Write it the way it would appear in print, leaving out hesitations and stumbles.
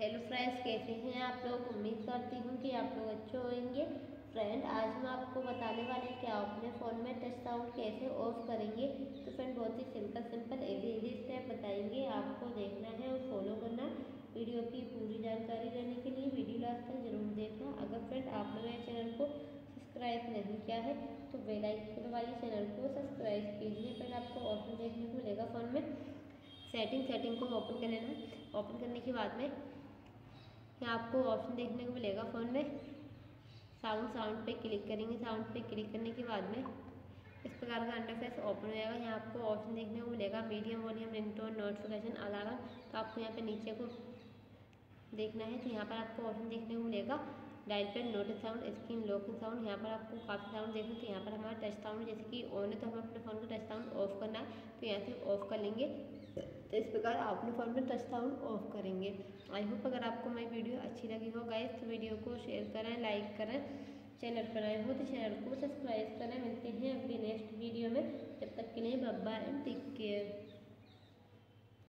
Hello friends, कैसे हैं आप लोग। उम्मीद करती हूँ कि आप लोग अच्छे होंगे। फ्रेंड, आज हम आपको बताने वाले हैं कि आप अपने फ़ोन में टच साउंड कैसे ऑफ करेंगे। तो फ्रेंड, बहुत ही सिंपल इजी स्टेप बताएंगे, आपको देखना है और फॉलो करना। वीडियो की पूरी जानकारी लेने के लिए वीडियो लास्ट तक जरूर देखना। अगर फ्रेंड आपने मेरे चैनल को सब्सक्राइब नहीं किया है तो बेल आइकन दबाइए, चैनल को सब्सक्राइब कीजिए। फिर आपको ऑप्शन देखने को मिलेगा फ़ोन में सेटिंग को ओपन कर लेना। ओपन करने के बाद में यहाँ आपको ऑप्शन देखने को मिलेगा फ़ोन में साउंड पे क्लिक करेंगे। साउंड पे क्लिक करने के बाद में इस प्रकार का इंटरफेस ओपन हो जाएगा। यहाँ आपको ऑप्शन देखने को मिलेगा medium volume, ringtone, notification, alarm. तो आपको यहाँ पे नीचे को देखना है तो यहाँ पर आपको ऑप्शन देखने को मिलेगा dial pad, notice sound, screen locking sound. यहाँ पर आपको काफ़ी साउंड देखना। तो यहाँ पर हमारा टच साउंड जैसे कि ऑन है तो हमें अपने फ़ोन का टच साउंड ऑफ करना है, तो यहाँ से ऑफ कर लेंगे। तो इस प्रकार आप अपने फ़ोन में टच साउंड ऑफ करेंगे। आई होप अगर आपको मेरी वीडियो अच्छी लगी हो गाइस तो वीडियो को शेयर करें, लाइक करें। चैनल पर आए हो तो चैनल को सब्सक्राइब करें। मिलते हैं अगली नेक्स्ट वीडियो में, तब तक के लिए bye bye and take care.